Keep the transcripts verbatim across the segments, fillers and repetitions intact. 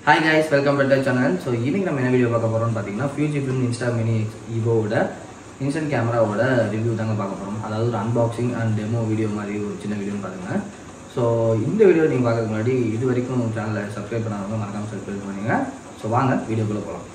Hi guys, welcome back to the channel. So, இன்னைக்கு நம்ம என்ன வீடியோ பார்க்க போறோம்னு பாத்தீங்கன்னா Fujifilm Instax Mini Evoவோட instant cameraவோட ரிவ்யூ தாங்க பார்க்க போறோம். அதாவது ஒரு unboxing and demo வீடியோ மாதிரி ஒரு சின்ன வீடியோன்னு பாருங்க. So, இந்த வீடியோ நீங்க பார்க்கறதுக்கு முன்னாடி இது வரைக்கும் சேனலை சப்ஸ்கிரைப் பண்ணாதவங்க மறக்காம சப்ஸ்கிரைப் பண்ணுங்க. So, வாங்க வீடியோக்குள்ள போலாம்.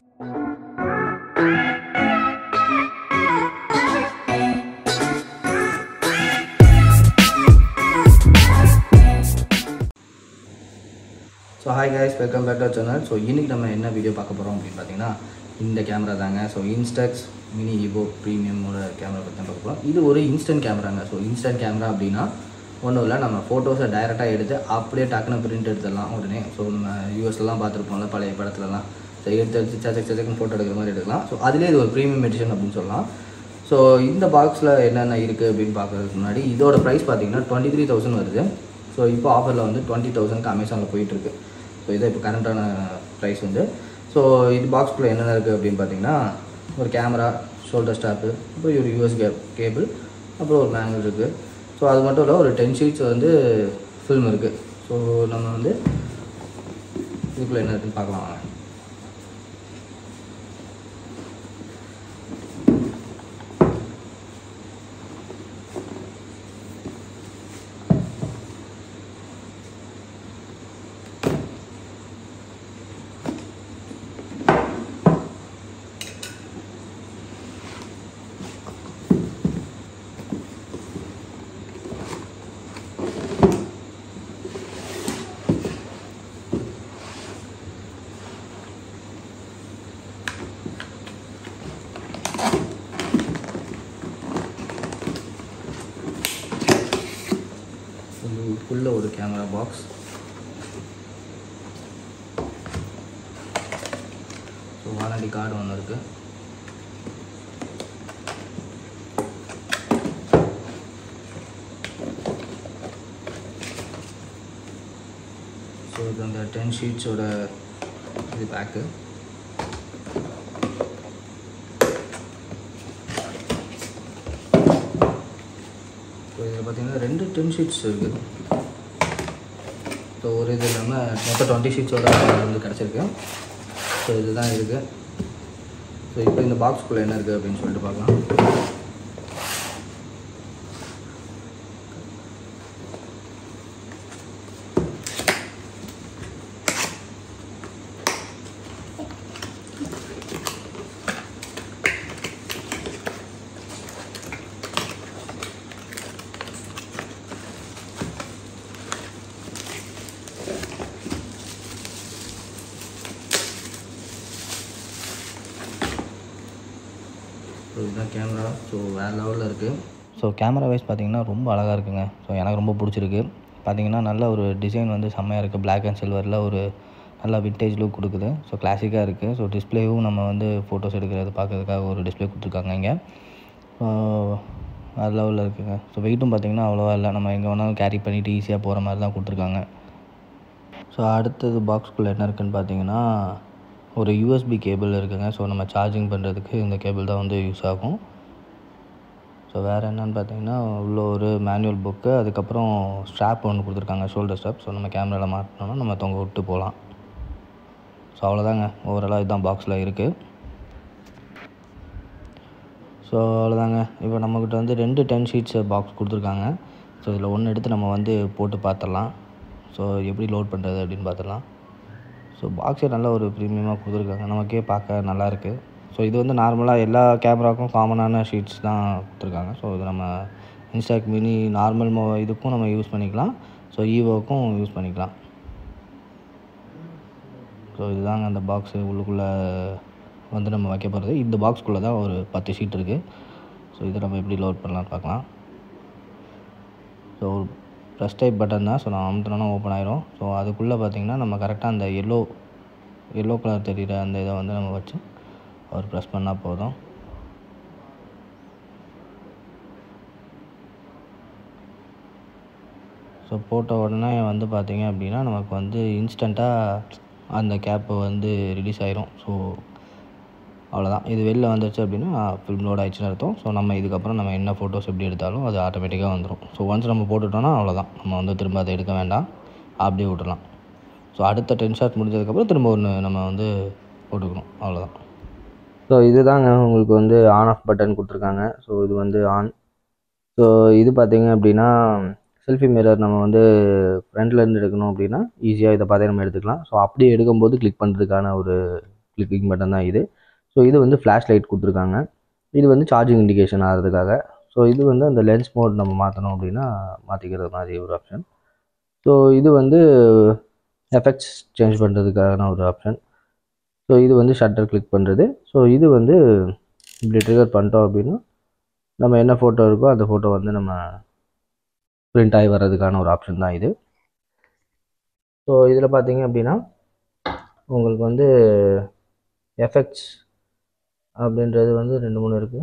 So hi guys, welcome back to our channel. So இன்னைக்கு நம்ம என்ன வீடியோ பார்க்க போறோம் அப்படினு பாத்தீங்கன்னா இந்த கேமரா தாங்க. So Instax Mini Evo Premium ஓட கேமரா பத்தி பார்க்க போறோம். இது ஒரு இன்ஸ்டன்ட் கேமராங்க. So இன்ஸ்டன்ட் கேமரா அப்படினா ஒண்ணும் இல்ல, நம்ம போட்டோஸை டைரக்டா எடுத்து அப்படியே டக்குனு பிரிண்ட் எடுத்துடலாம் உடனே. ஸோ நம்ம யூஎஸ்ல எல்லாம் பார்த்துருப்போம்ல பழைய படத்துலலாம். ஸோ எடுத்து எடுத்து சச்சக் சச்சக்குன்னு ஃபோட்டோ எடுக்கிற மாதிரி எடுக்கலாம். ஸோ அதுலேயே இது ஒரு ப்ரீமியம் எடிஷன் அப்படின்னு சொல்லலாம். ஸோ இந்த பாக்ஸில் என்னென்ன இருக்குது அப்படின்னு பார்க்கறதுக்கு முன்னாடி இதோட ப்ரைஸ் பார்த்தீங்கன்னா டுவெண்ட்டி த்ரீ தௌசண்ட் வருது. ஸோ இப்போ ஆஃபரில் வந்து டுவெண்ட்டி தௌசண்ட்க்கு அமேசானில் போயிட்டுருக்கு. ஸோ இதான் இப்போ கரண்ட்டான ப்ரைஸ் வந்து. ஸோ இது பாக்ஸ்குள்ளே என்னென்ன இருக்குது அப்படின்னு பார்த்தீங்கன்னா ஒரு கேமரா, ஷோல்டர் ஸ்டாப்பு, அப்புறம் ஒரு யூஎஸ் கே கேபிள், அப்புறம் ஒரு மேனுவல் இருக்குது. ஸோ அது மட்டும் இல்லை, ஒரு டென் ஷீட்ஸ் வந்து ஃபில்ம் இருக்குது. ஸோ நம்ம வந்து இதுக்குள்ளே என்ன இருக்குன்னு பார்க்கலாம் வாங்க. உள்ள ஒரு camera box, so warranty card ஒன்று இருக்குது. ஸோ இது அந்த டென் ஷீட்ஸோட இது பேக்கு. ஸோ இதில் பார்த்தீங்கன்னா ரெண்டு டென் ஷீட்ஸ் இருக்குது. ஸோ ஒரு இது இல்லாமல் மொத்தம் டுவெண்ட்டி ஷீட்ஸோட வந்து கிடச்சிருக்கு. ஸோ இதுதான் இருக்குது. ஸோ இப்போ இந்த பாக்ஸ்குள்ளே என்ன இருக்குது அப்படின்னு சொல்லிட்டு பார்க்கலாம். ஸோ இதுதான் கேமரா. ஸோ வேறு லெவலில் இருக்குது. ஸோ கேமரா வைஸ் பார்த்திங்கன்னா ரொம்ப அழகாக இருக்குங்க. ஸோ எனக்கு ரொம்ப பிடிச்சிருக்கு. பார்த்திங்கன்னா நல்ல ஒரு டிசைன் வந்து செம்மையாக இருக்குது. பிளாக் அண்ட் சில்வரில் ஒரு நல்ல விண்டேஜ் லுக் கொடுக்குது. ஸோ கிளாசிக்காக இருக்குது. ஸோ டிஸ்பிளேவும் நம்ம வந்து ஃபோட்டோஸ் எடுக்கிறது பார்க்கறதுக்காக ஒரு டிஸ்பிளே கொடுத்துருக்காங்க இங்கே. வேறு லெவலில் இருக்குங்க. ஸோ வெயிட்டும் பார்த்திங்கன்னா அவ்வளோவா இல்லை, நம்ம எங்கே வேணாலும் கேரி பண்ணிவிட்டு ஈஸியாக போகிற மாதிரி தான் கொடுத்துருக்காங்க. ஸோ அடுத்தது பாக்ஸ்குள்ளே என்ன இருக்குதுன்னு பார்த்தீங்கன்னா ஒரு யூஎஸ்பி கேபிள் இருக்குதுங்க. ஸோ நம்ம சார்ஜிங் பண்ணுறதுக்கு இந்த கேபிள் தான் வந்து யூஸ் ஆகும். ஸோ வேறு என்னென்னு பார்த்தீங்கன்னா உள்ள ஒரு மேனுவல் புக்கு, அதுக்கப்புறம் ஸ்ட்ராப் ஒன்று கொடுத்துருக்காங்க, ஷோல்டர் ஸ்ட்ராப். ஸோ நம்ம கேமராவில் மாட்டினோன்னா நம்ம தொங்க விட்டு போகலாம். ஸோ அவ்வளோதாங்க, ஓவராலாக இதுதான் பாக்ஸில் இருக்குது. ஸோ அவ்வளோதாங்க. இப்போ நம்மக்கிட்ட வந்து ரெண்டு டென் ஷீட்ஸ் பாக்ஸ் கொடுத்துருக்காங்க. ஸோ இதில் ஒன்று எடுத்து நம்ம வந்து போட்டு பார்த்துடலாம். ஸோ எப்படி லோட் பண்ணுறது அப்படின்னு பார்த்துடலாம். ஸோ பாக்ஸே நல்ல ஒரு ப்ரீமியமாக கொடுத்துருக்காங்க, நமக்கே பார்க்க நல்லாயிருக்கு. ஸோ இது வந்து நார்மலாக எல்லா கேமராவுக்கும் காமனான ஷீட்ஸ் தான் கொடுத்துருக்காங்க. ஸோ இது நம்ம இன்ஸ்டாக் மினி நார்மல் மோ இதுக்கும் நம்ம யூஸ் பண்ணிக்கலாம். ஸோ ஈவோக்கும் யூஸ் பண்ணிக்கலாம். ஸோ இதுதாங்க அந்த பாக்ஸு உள்ளுக்குள்ளே வந்து நம்ம வைக்க போகிறது. இந்த பாக்ஸ்குள்ளே தான் ஒரு பத்து ஷீட் இருக்குது. ஸோ இதை நம்ம எப்படி லோட் பண்ணலான்னு பார்க்கலாம். ஸோ ப்ரெஸ் டைப் பட்டன் தான். ஸோ நான் அமுத்தினோன்னா ஓப்பன் ஆயிரும். ஸோ அதுக்குள்ளே பார்த்திங்கன்னா நம்ம கரெக்டாக அந்த எல்லோ எல்லோ கலர் தெரிகிற அந்த இதை வந்து நம்ம வச்சு ஒரு ப்ரெஸ் பண்ணால் போதும். ஸோ போட்ட உடனே வந்து பார்த்திங்க அப்படின்னா நமக்கு வந்து இன்ஸ்டண்ட்டாக அந்த கேப்பு வந்து ரிலீஸ் ஆயிரும். ஸோ அவ்வளோதான். இது வெளில வந்துருச்சு அப்படின்னா ஃபில்ம் லோட் ஆயிடுச்சுன்னு அர்த்தம். ஸோ நம்ம இதுக்கப்புறம் நம்ம என்ன ஃபோட்டோஸ் எப்படி எடுத்தாலும் அது ஆட்டோமேட்டிக்காக வந்துடும். ஸோ ஒன்ஸ் நம்ம போட்டுட்டோன்னா அவ்வளோதான், நம்ம வந்து திரும்ப அதை எடுக்க வேண்டாம், அப்படியே விட்டுடலாம். ஸோ அடுத்த டென் ஷாட் முடிஞ்சதுக்கப்புறம் திரும்ப ஒன்று நம்ம வந்து போட்டுக்கணும், அவ்வளோதான். ஸோ இதுதாங்க உங்களுக்கு வந்து ஆன் ஆஃப் பட்டன் கொடுத்துருக்காங்க. ஸோ இது வந்து ஆன். ஸோ இது பார்த்திங்க அப்படின்னா செல்ஃபி மிரர் நம்ம வந்து ஃப்ரண்ட்லேருந்து எடுக்கணும் அப்படின்னா ஈஸியாக இதை பார்த்து நம்ம எடுத்துக்கலாம். ஸோ அப்படி எடுக்கும்போது கிளிக் பண்ணுறதுக்கான ஒரு கிளிக்கிங் பட்டன் தான் இது. ஸோ இது வந்து ஃப்ளாஷ் லைட் கொடுத்துருக்காங்க. இது வந்து சார்ஜிங் இண்டிகேஷன் ஆகிறதுக்காக. ஸோ இது வந்து அந்த லென்ஸ் மோட் நம்ம மாற்றணும் அப்படின்னா மாற்றிக்கிறது மாதிரி ஒரு ஆப்ஷன். ஸோ இது வந்து எஃபெக்ட்ஸ் சேஞ்ச் பண்ணுறதுக்கான ஒரு ஆப்ஷன். ஸோ இது வந்து ஷட்டர் கிளிக் பண்ணுறது. ஸோ இது வந்து இப்படி ட்ரிகர் பண்ணிட்டோம் அப்படின்னா நம்ம என்ன ஃபோட்டோ இருக்கோ அந்த ஃபோட்டோ வந்து நம்ம பிரிண்ட் ஆகி வர்றதுக்கான ஒரு ஆப்ஷன் தான் இது. ஸோ இதில் பார்த்தீங்க அப்படின்னா உங்களுக்கு வந்து எஃபெக்ட்ஸ் அப்படின்றது வந்து ரெண்டு மூணு இருக்குது.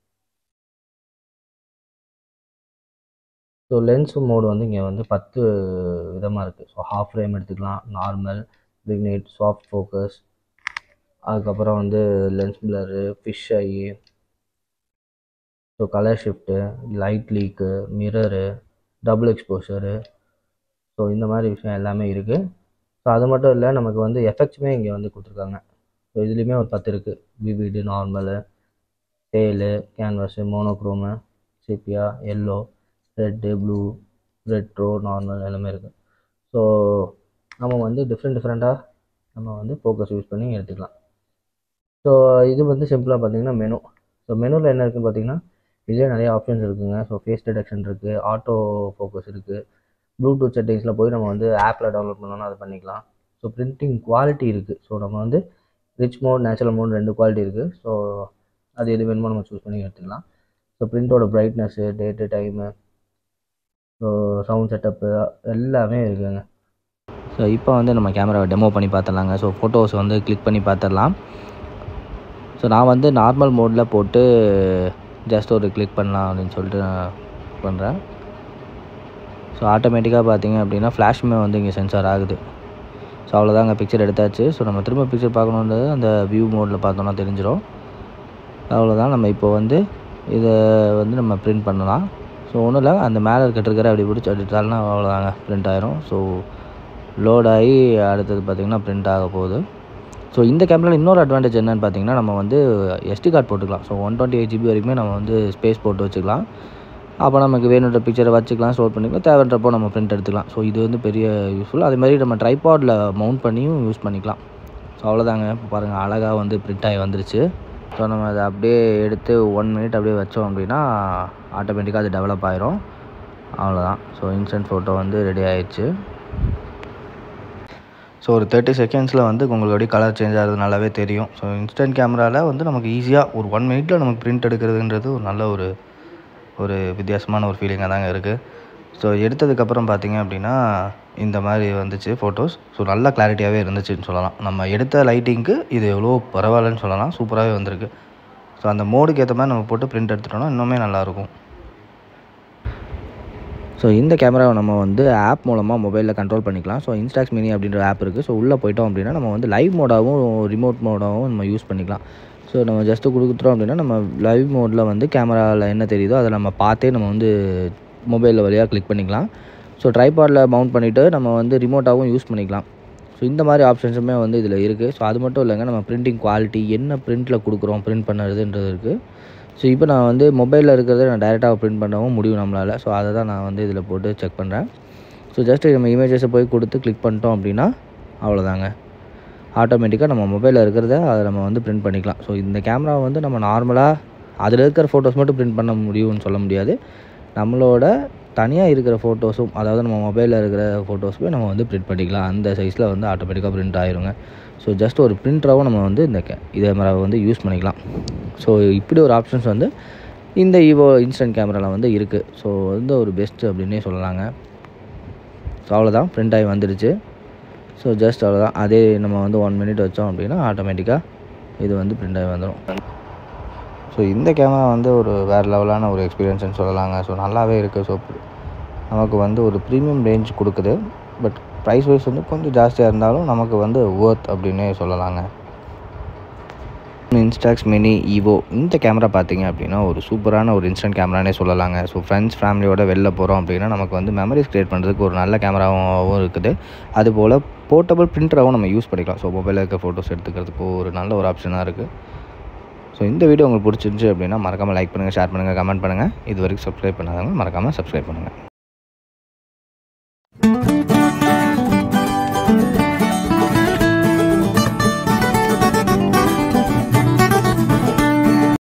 ஸோ லென்ஸ் மோடு வந்து இங்கே வந்து பத்து விதமாக இருக்குது. ஸோ ஹாஃப் ஃப்ரேம் எடுத்துக்கலாம், நார்மல், விக்னேட், சாஃப்ட் ஃபோக்கஸ், அதுக்கப்புறம் வந்து lens blur, fisheye, so colour shift, light leak, mirror, double exposure, so இந்த மாதிரி விஷயம் எல்லாமே இருக்குது. ஸோ அது மட்டும் இல்லை, நமக்கு வந்து எஃபெக்ட்ஸுமே இங்கே வந்து கொடுத்துருக்காங்க. ஸோ இதுலேயுமே ஒரு பத்து இருக்குது. Vivid, normal, pale, canvas, monochrome, sepia, yellow, red, blue, retro, normal எல்லாமே இருக்குது. ஸோ நம்ம வந்து டிஃப்ரெண்ட் டிஃப்ரெண்ட்டாக நம்ம வந்து ஃபோக்கஸ் யூஸ் பண்ணி எடுத்துக்கலாம். ஸோ இது வந்து சிம்பிளாக பார்த்திங்கன்னா மெனு. ஸோ மெனுவில் என்ன இருக்குதுன்னு பார்த்திங்கன்னா இதே நிறைய ஆப்ஷன்ஸ் இருக்குதுங்க. ஸோ ஃபேஸ் டிடெக்ஷன் இருக்குது, ஆட்டோ ஃபோக்கஸ் இருக்குது, ப்ளூடூத் செட்டிங்ஸில் போய் நம்ம வந்து ஆப்பில் டவுன்லோட் பண்ணோன்னா அதை பண்ணிக்கலாம். ஸோ பிரிண்டிங் குவாலிட்டி இருக்குது. ஸோ நம்ம வந்து ரிச் மோட், நேச்சுரல் மோட் ரெண்டு குவாலிட்டி இருக்குது. ஸோ அது எது வேணுமோ நம்ம சூஸ் பண்ணி எடுத்துக்கலாம். ஸோ பிரிண்டோட brightness, date, time, so sound setup எல்லாமே இருக்குதுங்க. ஸோ இப்போ வந்து நம்ம கேமராவை டெமோ பண்ணி பார்த்துடலாங்க. ஸோ ஃபோட்டோஸ் வந்து கிளிக் பண்ணி பார்த்துடலாம். ஸோ நான் வந்து நார்மல் மோடில் போட்டு ஜஸ்ட் ஒரு கிளிக் பண்ணலாம் அப்படின்னு சொல்லிட்டு நான் பண்ணுறேன். ஸோ ஆட்டோமேட்டிக்காக பார்த்திங்க அப்படின்னா ஃப்ளாஷுமே வந்து இங்கே சென்சார் ஆகுது. ஸோ அவ்வளோதாங்க, பிக்சர் எடுத்தாச்சு. ஸோ நம்ம திரும்ப பிக்சர் பார்க்கணுன்றது அந்த வியூ மோடில் பார்த்தோன்னா தெரிஞ்சிடும். அவ்வளோதான். நம்ம இப்போ வந்து இதை வந்து நம்ம பிரிண்ட் பண்ணலாம். ஸோ ஒன்றும் இல்லை, அந்த மேலே இருக்க ட்ரிக்கரை அப்படி பிடிச்சி எடுத்தாலும்னா அவ்வளோதாங்க, பிரிண்ட் ஆயிரும். ஸோ லோட் ஆகி அடுத்தது பார்த்திங்கன்னா பிரிண்ட் ஆக போகுது. ஸோ இந்த கேமராவில் இன்னொரு அட்வான்டேஜ் என்னென்னு பார்த்தீங்கன்னா நம்ம வந்து எஸ்டி கார்டு போட்டுக்கலாம். So one twenty eight GB வரைக்குமே நம்ம வந்து ஸ்பேஸ் போட்டு வச்சுக்கலாம். அப்போ நமக்கு வேணுன்ற பிக்சரை வச்சுக்கலாம், ஸ்டோர் பண்ணிக்கலாம், தேவைன்றப்போ நம்ம பிரிண்ட் எடுத்துக்கலாம். ஸோ இது வந்து பெரிய யூஸ்ஃபுல். அதே மாதிரி நம்ம ட்ரைபாடில் மவுண்ட் பண்ணியும் யூஸ் பண்ணிக்கலாம். ஸோ அவ்வளோதாங்க. இப்போ பாருங்கள், அழகாக வந்து பிரிண்ட் ஆகி வந்துருச்சு. ஸோ நம்ம அதை அப்படியே எடுத்து ஒன் மினிட் அப்படியே வச்சோம் அப்படின்னா ஆட்டோமேட்டிக்காக அது டெவலப் ஆயிரும். அவ்வளோதான். ஸோ இன்ஸ்டன்ட் ஃபோட்டோ வந்து ரெடி ஆயிடுச்சு. ஸோ ஒரு தேர்ட்டி செகண்ட்ஸில் வந்து உங்களுக்கு அப்படியே கலர் சேஞ்ச் ஆகிறது நல்லாவே தெரியும். ஸோ இன்ஸ்டன்ட் கேமராவில் வந்து நமக்கு ஈஸியாக ஒரு ஒன் மினிட்டில் நமக்கு பிரிண்ட் எடுக்கிறதுன்றது ஒரு நல்ல ஒரு ஒரு வித்தியாசமான ஒரு ஃபீலிங்காக தாங்க இருக்குது. ஸோ எடுத்ததுக்கப்புறம் பார்த்திங்க அப்படின்னா இந்த மாதிரி வந்துச்சு ஃபோட்டோஸ். ஸோ நல்ல கிளாரிட்டியாகவே இருந்துச்சுன்னு சொல்லலாம். நம்ம எடுத்த லைட்டிங்க்கு இது எவ்வளோ பரவாயில்லன்னு சொல்லலாம், சூப்பராகவே வந்திருக்கு. ஸோ அந்த மோடுக்கு ஏற்ற மாதிரி நம்ம போட்டு பிரிண்ட் எடுத்துட்டோம்னா இன்னுமே நல்லாயிருக்கும். ஸோ இந்த கேமராவை நம்ம வந்து ஆப் மூலமாக மொபைலில் கண்ட்ரோல் பண்ணிக்கலாம். ஸோ இன்ஸ்டாக்ஸ் மினி அப்படின்ற ஆப் இருக்குது. ஸோ உள்ளே போய்ட்டோம் அப்படின்னா நம்ம வந்து லைவ் மோடாகவும் ரிமோட் மோடாகவும் நம்ம யூஸ் பண்ணிக்கலாம். ஸோ நம்ம ஜஸ்ட்டு கொடுக்குறோம் அப்படின்னா நம்ம லைவ் மோடில் வந்து கேமராவில் என்ன தெரியுதோ அதை நம்ம பார்த்தே நம்ம வந்து மொபைலில் வழியாக கிளிக் பண்ணிக்கலாம். ஸோ ட்ரைபாடில் மவுண்ட் பண்ணிவிட்டு நம்ம வந்து ரிமோட்டாகவும் யூஸ் பண்ணிக்கலாம். ஸோ இந்த மாதிரி ஆப்ஷன்ஸுமே வந்து இதில் இருக்குது. ஸோ அது மட்டும் இல்லைங்க, நம்ம பிரிண்டிங் குவாலிட்டி என்ன பிரிண்ட்டில் கொடுக்குறோம், பிரிண்ட் பண்ணுறதுன்றது இருக்குது. ஸோ இப்போ நான் வந்து மொபைலில் இருக்கிறத நான் டைரெக்டாக பிரிண்ட் பண்ணவும் முடியும் நம்மளால். ஸோ அதை தான் நான் வந்து இதில் போட்டு செக் பண்ணுறேன். ஸோ ஜஸ்ட்டு நம்ம இமேஜஸை போய் கொடுத்து கிளிக் பண்ணிட்டோம் அப்படின்னா அவ்வளோதாங்க, ஆட்டோமேட்டிக்காக நம்ம மொபைலில் இருக்கிறத அதை நம்ம வந்து பிரிண்ட் பண்ணிக்கலாம். ஸோ இந்த கேமரா வந்து நம்ம நார்மலாக அதில் இருக்கிற ஃபோட்டோஸ் மட்டும் பிரிண்ட் பண்ண முடியும்னு சொல்ல முடியாது. நம்மளோட தனியாக இருக்கிற ஃபோட்டோஸும், அதாவது நம்ம மொபைலில் இருக்கிற ஃபோட்டோஸுமே நம்ம வந்து பிரிண்ட் பண்ணிக்கலாம். அந்த சைஸில் வந்து ஆட்டோமேட்டிக்காக பிரிண்ட் ஆயிருங்க. ஸோ ஜஸ்ட் ஒரு பிரிண்டராகவும் நம்ம வந்து இந்த கே இதே மாதிரி வந்து யூஸ் பண்ணிக்கலாம். ஸோ இப்படி ஒரு ஆப்ஷன்ஸ் வந்து இந்த ஈவோ இன்ஸ்டன்ட் கேமராவில் வந்து இருக்குது. ஸோ வந்து ஒரு பெஸ்ட்டு அப்படின்னே சொல்லலாங்க. ஸோ அவ்வளோதான், பிரிண்ட் ஆகி வந்துடுச்சு. ஸோ ஜஸ்ட் அவ்வளோதான். அதே நம்ம வந்து ஒன் மினிட் வச்சோம் அப்படின்னா ஆட்டோமேட்டிக்காக இது வந்து பிரிண்ட் ஆகி வந்துடும். ஸோ இந்த கேமரா வந்து ஒரு வேறு லெவலான ஒரு எக்ஸ்பீரியன்ஸ்னு சொல்லலாங்க. ஸோ நல்லாவே இருக்குது. ஸோ நமக்கு வந்து ஒரு ப்ரீமியம் ரேஞ்ச் கொடுக்குது. பட் ப்ரைஸ் வைஸ் வந்து கொஞ்சம் ஜாஸ்தியாக இருந்தாலும் நமக்கு வந்து ஒர்த் அப்படின்னே சொல்லலாங்க. Instax மினி ஈவோ இந்த கேமரா பார்த்தீங்க அப்படின்னா ஒரு சூப்பரான ஒரு இன்ஸ்டன்ட் கேமரானே சொல்லலாங்க. ஸோ ஃப்ரெண்ட்ஸ் ஃபேமிலியோட வெளில போகிறோம் அப்படின்னா நமக்கு வந்து மெமரிஸ் க்ரியேட் பண்ணுறதுக்கு ஒரு நல்ல கேமராவும் இருக்குது. அதுபோல் போர்ட்டபிள் பிரிண்டராகவும் நம்ம யூஸ் பண்ணிக்கலாம். ஸோ மொபைலில் இருக்க ஃபோட்டோஸ் எடுத்துக்கிறதுக்கு ஒரு நல்ல ஒரு ஆப்ஷனாக இருக்குது. ஸோ இந்த வீடியோ உங்களுக்கு பிடிச்சிருந்துச்சி அப்படின்னா மறக்காமல் லைக் பண்ணுங்கள், ஷேர் பண்ணுங்கள், கமெண்ட் பண்ணுங்கள். இது வரைக்கும் சப்ஸ்கிரைப் பண்ணாதவங்க மறக்காமல் சப்ஸ்கிரைப் பண்ணுங்கள்.